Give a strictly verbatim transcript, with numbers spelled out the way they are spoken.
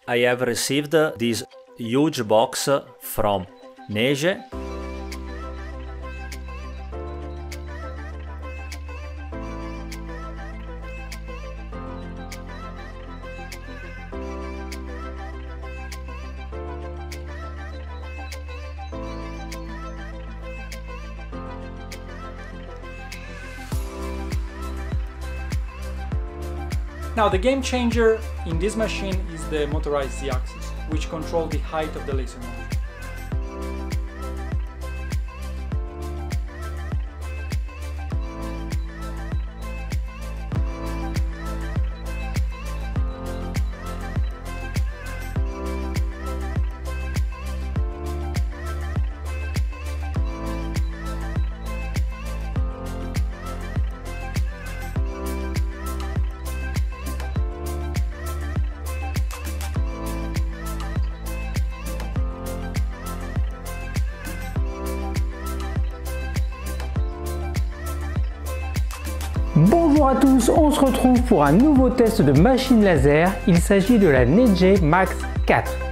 I have received this huge box from Neige. Now the game changer in this machine is the motorized Z-axis, which controls the height of the laser motor. Bonjour à tous, on se retrouve pour un nouveau test de machine laser. Il s'agit de la Neige Max quatre.